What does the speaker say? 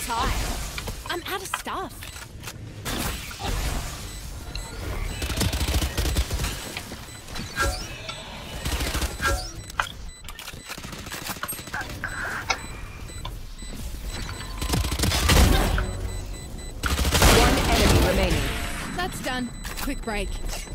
tired. I'm out of stuff. One enemy remaining. That's done. Quick break.